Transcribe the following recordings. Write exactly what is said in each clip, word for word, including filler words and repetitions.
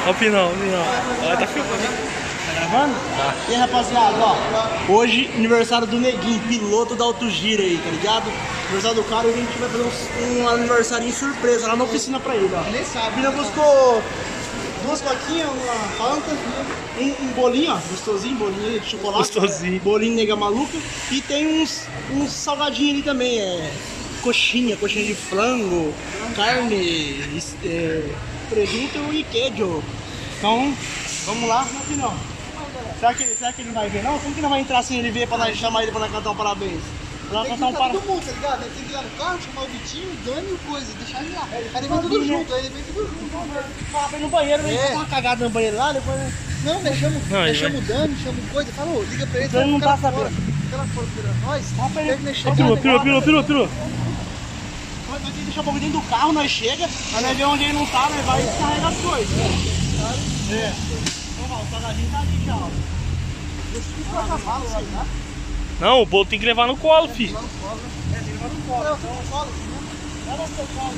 Olha o final, o final. Olha, tá filmando. Tá gravando? Tá. E aí, rapaziada, ó. Hoje, aniversário do Neguinho, piloto da Autogira aí, tá ligado? Aniversário do cara, e a gente vai fazer um, um aniversário surpresa lá na oficina pra ele, ó. Nem sabe. A Pina buscou duas coquinhas, uma Fanta, um, um bolinho, ó, gostosinho, bolinho de chocolate. Gostosinho. Bolinho nega maluca. E tem uns, uns salgadinhos ali também, é. Coxinha, coxinha de frango, carne, é, presunto e queijo. Então, vamos lá, não que não. Será que, será que ele vai ver não? Como que não vai entrar sem ele ver pra nós chamar ele pra nós cantar um parabéns? Pra nós cantar um parabéns. Todo mundo, tá ligado? Ele tem que ir lá no carro, chamar o Vitinho, o Dani e o coisa, deixar ele lá. Aí ele vem tudo junto, aí ele vem tudo junto. Fala pra ir no banheiro, vem É. dar uma cagada no banheiro lá, depois... Não, nós chamamos Não, ele chama o Dani, chama o coisa, fala, ô, liga pra ele, Dani não tá sabendo. Aquela fora esperando nós, Vamos pra ele. tem que nós Ó, chegar. pirou, Pirou, pirou, pirou, pirou. Nós temos que deixar um pouco dentro do carro, nós chega, aí nós vemos onde ele não tá, nós vai descarregar as coisas. É. Então, ó, o salgadinho tá ali já, ó. Deixa eu ficar com a mala, tá? Não, o bolo tem que levar no colo, filho. É, tem que levar no colo. Eu tenho um colo, né? Leva o seu colo.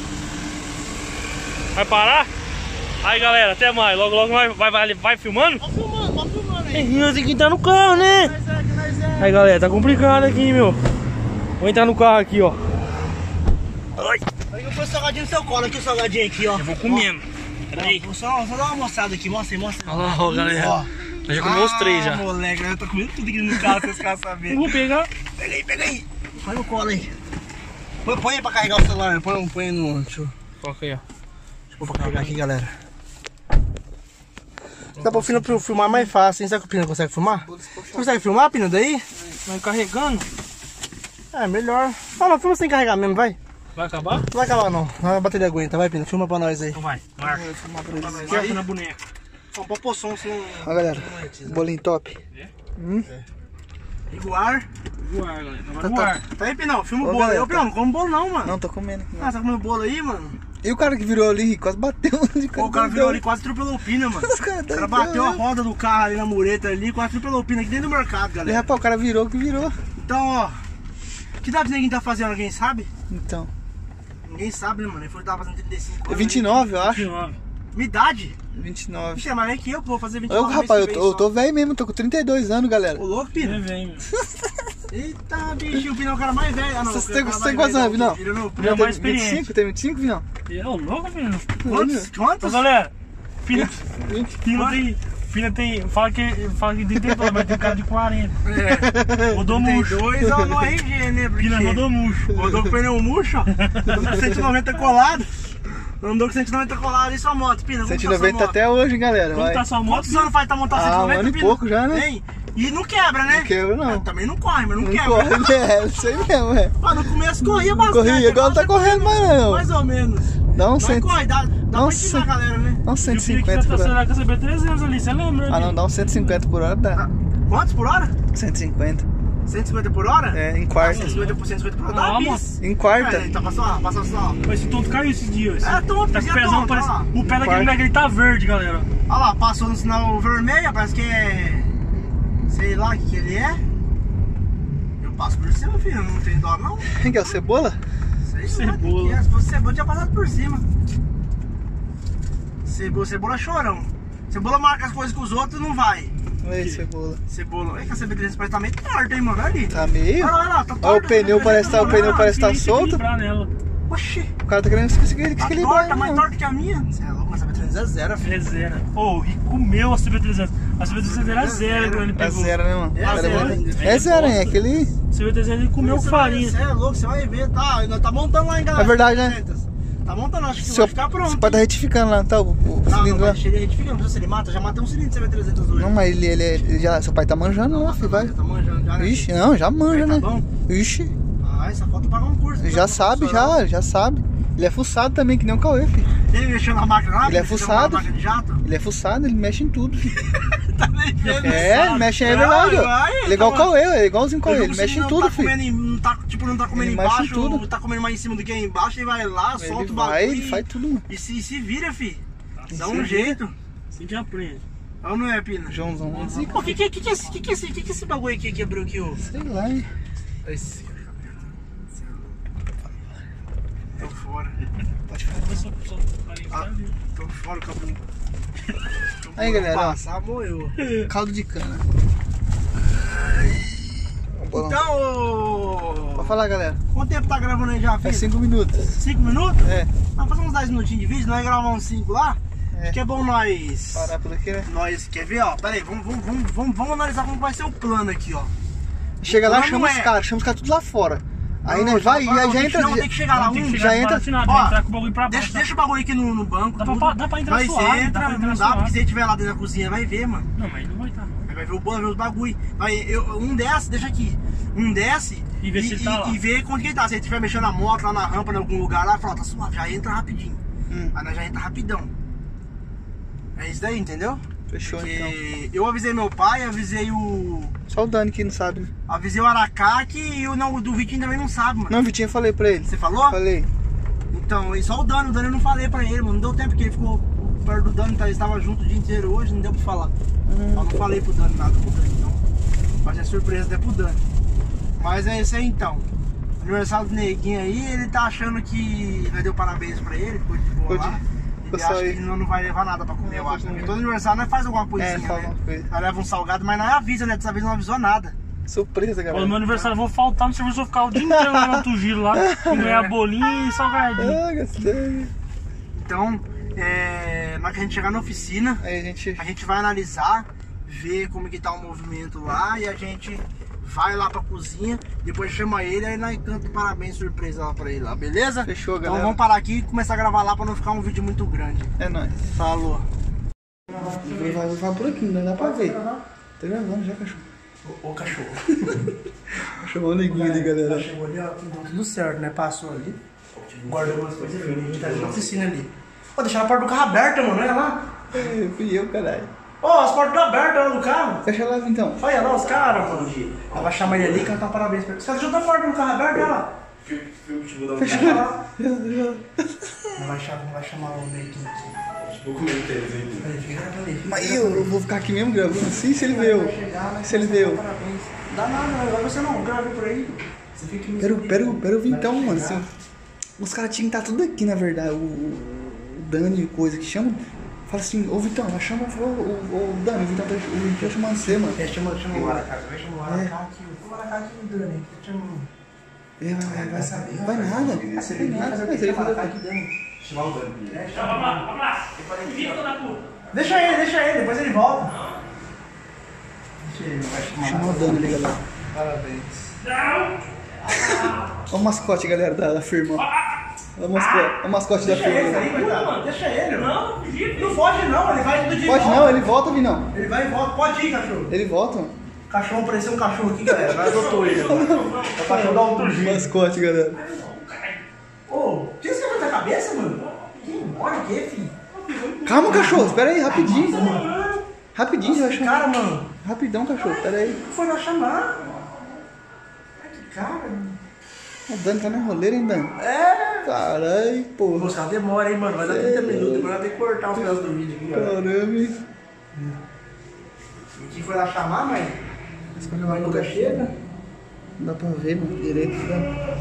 Vai parar? Aí, galera, até mais. Logo, logo vai, vai, vai, vai filmando? Vai filmando, vai filmando aí. Eu tenho que entrar no carro, né? Nós é, que nós é. Aí, galera, tá complicado aqui, meu. Vou entrar no carro aqui, ó. Ai, Aí eu pus o salgadinho no seu colo, aqui o salgadinho aqui, ó. eu vou comendo. Peraí. Vou só, só dar uma mostrada aqui, mostra aí, mostra aí. Olha lá, ó, galera. Ó. Eu já comeu os três já. Ah, moleque, eu tô comendo tudo aqui no carro, vocês querem Eu saber. vou pegar. Pega aí, pega aí. Põe no colo aí. Põe, põe aí pra carregar o celular, põe, põe no... Deixa eu, Coloca aí, ó. deixa eu pôr pra carregar aqui, galera. Dá pra Pina pro filmar mais fácil, hein? Será que o Pina consegue filmar? Consegue filmar, Pina, daí? Vai carregando. É, melhor. Ah, não, filma sem carregar mesmo, vai. Vai acabar? Não vai acabar não, a bateria aguenta. Vai, Pina, filma pra nós aí. Então vai. Marca. Marca na boneca. Vamos pôr poção, senão... Ó, galera, bolinho top. Liga o ar. Liga o ar, galera. Agora Tá, o tá. ar. Tá aí, Pinão, filma o Ô, bolo aí. galera, Ô, Pinão, não come bolo não, mano. Não, tô comendo aqui. Ah, tá comendo bolo aí, mano? E o cara que virou ali, quase bateu. De Pô, o cara virou ali, quase atropelou o Pina, mano. Os caras O cara doidão, bateu a né? roda do carro ali na mureta ali, quase atropelou o Pina aqui dentro do mercado, E galera. rapaz, o cara virou que virou. Então, ó, que idade ninguém tá fazendo, alguém sabe? Então. Ninguém sabe, né, mano? Ele falou que tava fazendo trinta e cinco É anos. vinte e nove, eu acho. vinte e nove. Minha idade? vinte e nove. Vixe, é mais velho que eu, pô, vou fazer vinte e Eu, nove rapaz, eu mês que tô, vem eu tô velho mesmo, tô com trinta e dois anos, galera. só. Ô, louco, É, Pina? vem, meu. Eita, bicho, o Pina é o cara mais velho. Ah, não, Você o cara tem- mais você tem velho quantos da anos, Vinão? Autogira, não. Ele é mais vinte e cinco, experiente. tem vinte e cinco, Vinão? É o louco, filho. Quantos? Ô, Quantos? galera. Pina, vinte. Pina tem... Pina tem... Fala que, fala que tem trinta, mas tem cara de quarenta. É. Rodou Tem murcho. dois ó, no R G, né? Porque Pina rodou murcho. rodou com pneu murcho, ó. Andou com cento e noventa colado. Andou com cento e noventa colado. E sua moto, Pina? Como cento e tá sua noventa moto? até hoje, hein, galera. Como Vai. tá sua moto? Quantos anos faz tá montando cento e Ah, noventa, um ano e Pina? pouco já, né? Hein? E não quebra, né? Não quebra, não. É, também não corre, mas não, Não quebra. corre, é, isso aí mesmo, é. Ah, no começo corria bastante. Corria, agora não tá correndo mais, não. Mais ou menos. Dá um Mas cento, corre, dá, dá dá pra um ensinar a cento- galera, né? dá um Eu cento e queria que cinquenta você por hora. acelerar com a C B trezentos ali, você lembra? Ah, não, dá um cento e cinquenta por hora, dá. Quantos por hora? cento e cinquenta. cento e cinquenta por hora? É, em Ah, quarta. cento e cinquenta por cento, cento e cinquenta por hora Ah, dá mano. bis. Em quarta. É, tá passando, passa só. Esse tonto caiu esses dias. É, tonto, Tá esse com o é pezão, tonto, parece... ó lá. O pé daquele Quarto. moleque, ele tá verde, galera. Olha lá, passou no sinal vermelho, parece que é... Sei lá o que que ele é. Eu passo por cima, filho, não tem dó não. Quem que é o Cebola? Sei lá Cebola. o que que é. Se fosse cebola, tinha passado por cima. Cebola, cebola é chorão. Cebola marca as coisas com os outros e não vai. Oi, Cebola. Cebola, é que a C B trezentos parece que tá meio torta, hein, mano, olha ali. Tá meio? Olha lá, olha lá, tá torta. Olha o pneu, parece tá, o pneu parece tá Tem que solto. equilibrar nela. Oxi, O cara tá querendo conseguir tá equilibrar. torta, mais né? torta que a minha. Você é louco, mas a C B trezentos é zero, filho. É zero. Oh, e comeu a C B trezentos. A C B trezentos era É zero quando ele É pegou. zero, né, mano? É Cara, zero, mano. hein? É zero, hein? Aquele. A C B trezentos ele comeu Você vai- farinha. Você é louco, você vai ver, tá? Nós tá montando lá em galera. É verdade, né? Tá montando, acho que Seu, vai ficar pronto. seu pai tá retificando lá, tá? O, o Não, não, cilindro lá. vai chegar retificando, não precisa se ele mata, já matei um cilindro de C B trezentos hoje. Não, mas ele, ele, ele já. Seu pai tá manjando lá, filho, vai. Já tá manjando já, né? Ixi, não, já manja, Tá né? bom? Ixi, Ah, essa falta pagar um curso. já sabe, já, já sabe. Ele é fuçado também, que nem o Cauê, filho. Ele mexeu na máquina lá? Ele é mexeu fuçado. na máquina de jato? Ele é fuçado, ele mexe em tudo, filho. Tá nem vendo. É, ele mexe, é Vai, verdade, ó. vai, Ele é igual o tá- Cauê, é igualzinho o Cauê, Eu ele digo, mexe se em não tudo, tá filho. comendo em- não tá, tipo, não tá comendo Ele mexe em embaixo, tudo. tá comendo mais em cima do que embaixo, ele vai lá, Ele solta o vai, bagulho. ele e- faz tudo, mano. E se, se vira, fi. Dá se um vira. jeito. Assim que aprende. Ou não é, Pina? Joãozão. Pô, que que, que, que, é esse- que, que, é esse- que, que é esse bagulho aqui quebrou aqui, ô? Sei lá, hein? Esse. Tô fora. Pode falar. Eu só- só falei, Ah, sabe? tô fora, cabelo. Aí, galera, ó. Passar, morreu. Caldo de cana. Então, ô... Pode falar, galera. Quanto tempo tá gravando aí já, filho? É cinco minutos. cinco minutos? É. Vamos fazer uns dez minutinhos de vídeo, nós gravar uns cinco lá. É. Acho que é bom nós... Parar por aqui, né? Nós, quer ver, ó? Pera aí, vamos, vamos, vamos, vamos, vamos analisar como vai ser o plano aqui, ó. Chega lá, Plano chama os é- caras, chama os caras tudo lá fora. Aí Não, nós vai e não, aí não, já tem que- entra. Não, tem que chegar lá, Tem que um, chegar já entra- desbaratinado, ó, entrar com o bagulho pra Deixa, baixo. deixa o bagulho aqui no, no banco. Dá tudo. pra- dá pra entrar Mas suave, entra, dá pra entrar não dá, suave. porque se ele estiver lá dentro da cozinha, vai ver, mano. Não, mas não vai estar. Aí vai ver o bolo, vai ver os bagulho. Vai, eu, um desce, deixa aqui. Um desce E vê se ele tá lá. e vê onde que ele tá. Se ele estiver mexendo na moto, lá na rampa, em algum lugar lá, fala, tá suave, já entra rapidinho. Hum. Aí nós já entra rapidão. É isso daí, entendeu? Fechou Porque então. eu avisei meu pai, avisei o. Só o Dani que não sabe, né? Avisei o Aracaki e o, não, o do Vitinho também não sabe, mano. Não, Vitinho, eu falei pra ele. Você falou? Falei. Então, e só o Dani, o Dani eu não falei pra ele, mano. Não deu tempo, porque ele ficou perto do Dani, tá, eles estavam juntos o dia inteiro hoje, não deu pra falar. Hum. Eu não falei pro Dani nada pro Dani, então. Vai ser surpresa até pro Dani. Mas é isso aí então. Aniversário do Neguinho aí, ele tá achando que nós deu parabéns pra ele, ficou de boa Ficou lá. de- Ele ficou só acha aí. que não, não vai levar nada pra comer, eu Não, acho. não. Porque todo aniversário nós faz alguma coisinha, É, fala né? alguma coisa. Nós leva um salgado, mas nós avisa, né? Dessa vez não avisou nada. Surpresa, Pô, no galera. meu aniversário eu vou faltar no serviço, eu vou ficar o dia inteiro lá no outro giro lá. E ganhar bolinha e salgadinho. Ah, gostei. Então, é, na hora que a gente chegar na oficina, Aí a gente. a gente vai analisar, ver como que tá o movimento lá e a gente vai lá pra cozinha, depois chama ele, aí nós canta parabéns, surpresa lá pra ele lá, beleza? Fechou, Então galera. vamos parar aqui e começar a gravar lá pra não ficar um vídeo muito grande. É nóis. Falou. Vai, vai, vai por aqui, não dá pra ver. Tá gravando já, cachorro. Ô, ô cachorro. Chamou o neguinho ali, galera. Chegou ali, ó, tudo, tudo certo, né? Passou ali. Guardou umas coisas ali, a gente tá na oficina ali. Ó, deixaram a porta do carro aberta, mano, olha lá. É, fui eu, caralho. Ó, as portas estão abertas lá no carro. Fecha lá então. Olha lá os caras, mano. Ela vai chamar ele ali e cantar parabéns pra ele. Os caras deixaram a porta do carro aberta, olha lá. Fecha Olha lá. lá. Não vai chamar, não vai chamar o Neguinho aqui. Aí, fica gravando aí, fica Mas gravando eu, eu vou ficar aqui mesmo gravando assim se ele aí. veio. Vai chegar, vai Se ele cantar veio. parabéns. Dá nada, não vai você não. Grave por aí. Você fica me Pera, seguindo. pera, pera, eu vim Vai então, mano. chegar. Se- Os caras tinham que estar tudo aqui, na verdade. O, o Dani, coisa que chama. Fala assim, ô Vitão, vai chamar o, o, o Dani, o Vitão tá o Vitão chamando você, mano. É, chama, chama o Aracaki, vai chamar o Aracaki. O Aracaki e o Dani. Chama o... É, vai, vai, vai, saber. vai nada. Você Vai tem que nada. fazer o Mas que? ele Chama o falou- Aracaki e Dani. Chamar o Dani. É, Vamos chama. lá, vamos lá. Eu falei que- Fica da puta. Deixa ele, deixa ele, depois ele volta. Deixa ele, vai chamar. Chamar o Dani ali, galera. Parabéns. Olha o mascote, galera, da, da firma. Olha o mascote, olha o mascote da Deixa ele firma. aí, coitado. Deixa ele. Não, não fugir. Não foge não, ele vai tudo de Pode volta. não, ele volta, Vinão. Ele vai e volta. Pode ir, cachorro. Ele volta, mano. Cachorro, apareceu um cachorro aqui, galera. Vai adotou ele. agora. É o cachorro da outro jeito. Mascote, galera. Ô, tinha você na cabeça, mano? Que mora o quê, filho? Calma, cachorro, espera aí, rapidinho. Rapidinho, você vai chamar. Cara, mano. Rapidão, cachorro, espera aí. O que foi lá chamar? Ai, que cara, mano. O Dani tá na roleira, hein, Dani? É. Caralho, Pô, porra. os caras demoram, hein, mano. Vai dar trinta minutos. Agora vai ter que cortar o final do vídeo aqui, galera. Caramba, hein? O que foi lá chamar, mas... Espera Mas lá, nunca chega. não dá pra ver, mano, direito, tá?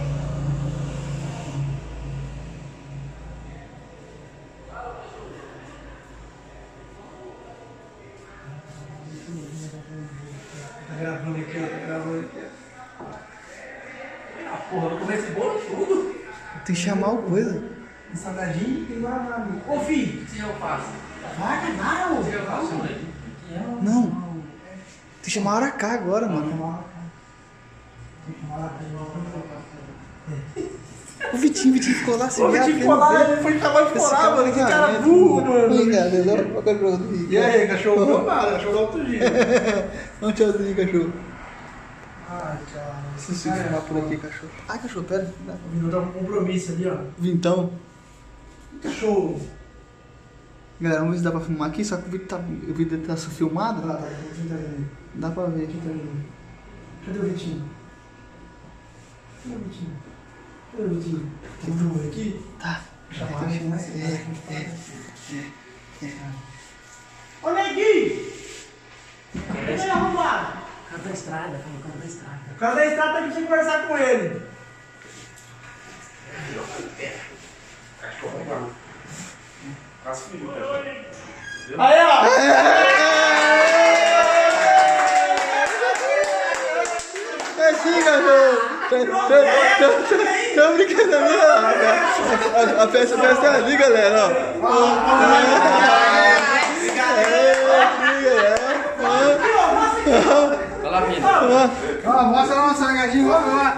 Tá gravando aqui, ó. Tá gravando aqui, ó. Ah, porra, eu comer esse bolo tudo. Tem que chamar o coisa. Um salgadinho tem lá na... Ô, filho. O que eu faço? Vai, não. O que eu faço, moleque? Não. Tem que chamar o Aracá agora, mano. O Vitinho, o Vitinho ficou lá, se Ô, viado, Vitinho ele ficou lá, não veio. ele foi chamar de Esse colar, mano. Que cara é burro, mano. Oi, galera, olha o cachorro do Rico. E aí, cachorro? Não nada, cachorro outro dia. Dá um tchauzinho, cachorro. Ai, cara. Se você filmar por aqui, cachorro. Ai, cachorro, pera. Dá. O Vino tá com compromisso ali, ó. Vintão. Cachorro. Galera, vamos ver se dá pra filmar aqui, só que o vídeo tá, o vídeo tá só filmado. Ah, tá. Quem tá ali? Dá pra ver. Quem tá ali? Cadê o Vitinho? Cadê o Vitinho? Cadê o Vitinho? Tem um aqui? Tá. Chamar, Tem que chamar. chamar. É, é, é. Ô, Neguinho! Cadê o arrombado? O cara da estrada, cara, o cara da estrada. O cara da estrada tá aqui pra conversar com ele. Quase fui, cara. Aí, ó. É assim, galera. Tô brincando ali, ó. A, a peça, a peça tá ali, galera, ó. Ó, mostra lá uma salgadinha, vamos lá.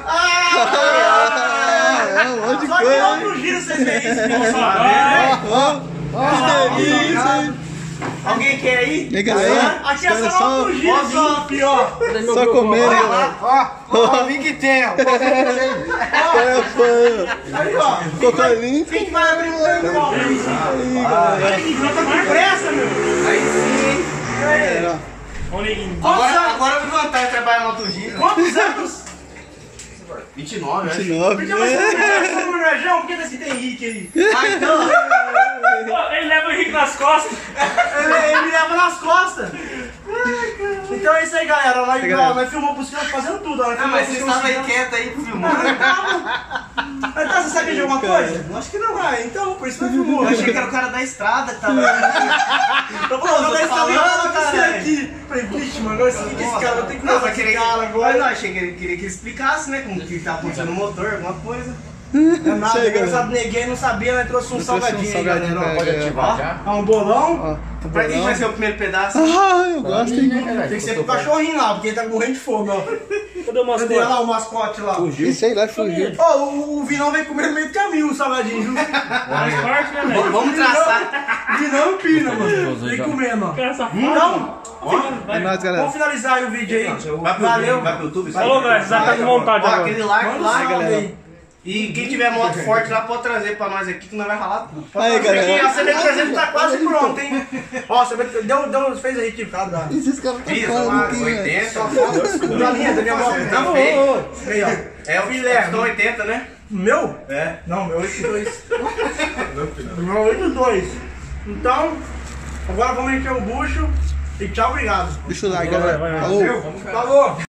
É um monte de Só que coisa. outro giro vocês veem isso. Ó, ó, que isso, hein? Alguém quer ir? E aí, galera, Aqui é os caras só só, outro giro, só pior. só comendo, galera. Ó, ó, vem que tem, ó. É fã. Aí, ó. Cocolinho. Quem que vai abrir o seu copo? Olha aqui, já tá com pressa, meu. Aí sim. Galera, Ô, neguinho. Quantos Agora, anos? agora eu vi vantagem de trabalhar no outro giro. Quantos anos? vinte e nove, acho. vinte e nove. Porque você não é um Rajão, por que desse tem Henrique aí? Ah, então. Pô, ele leva o Henrique nas costas. Ele, ele me leva nas costas. Então é isso aí, galera. Nós, galera. nós filmamos por cima fazendo tudo. Nós Ah, mas você filmamos estava por aí cima. quieto aí filmando. Então você sabia de alguma coisa? Acho que não, vai. Então, por isso nós filmou. Eu achei que era o cara da estrada que tava. Eu vou tô fazer falando, falando, caralho. aqui. Falei, vixe, mano, agora esse que esse cara vai ter que Não, fazer vai querer esse cara Mas agora. não, achei que ele queria que ele explicasse, né? Como que tá acontecendo no motor, alguma coisa. Não é nada, Chega, eu sabe, neguei, não sabia, nós trouxe um Eu trouxe um salgadinho aí, salgadinho galera. ó. pra Pode galera. ativar já? Ah, um bolão. Ó, Pra quem vai ser o primeiro pedaço? Ah, eu gosto, hein? Tem que ser pro cachorrinho lá, porque ele tá morrendo de fome, ó. Cadê o Cadê mascote? lá o mascote lá? Esse aí lá fugiu. Ó, o, o Vinão veio comer no meio do caminho o salgadinho, viu? Faz parte, né, velho? Vamos traçar. Vinão e Pina, mano. Vem comendo, ó. Cara, safado. Então, É nóis, galera. vamos finalizar aí o vídeo aí. Vai pro, Valeu. vai pro YouTube. Falou, galera. Já tá de vontade Ó, agora. aquele like Manda um lá, salve galera. aí. E quem tiver moto forte lá pode trazer pra nós aqui que nós vai ralar tudo. Aí, Aqui, galera. a C B trezentos tá quase pronta, hein? Ó, a C B deu, deu, fez a retirada. Esses caras estão Fiz falando lá, aqui, né? oitenta. Da minha, da minha moto. Tá Não, feio. ô, ô. Aí, ó. É o Filé. Piston oitenta, né? Meu? É. Não, meu oito dois. Meu oito dois. Então, agora vamos encher o bucho. E tchau, obrigado. Deixa o like, galera. vai, vai. Falou. Falou!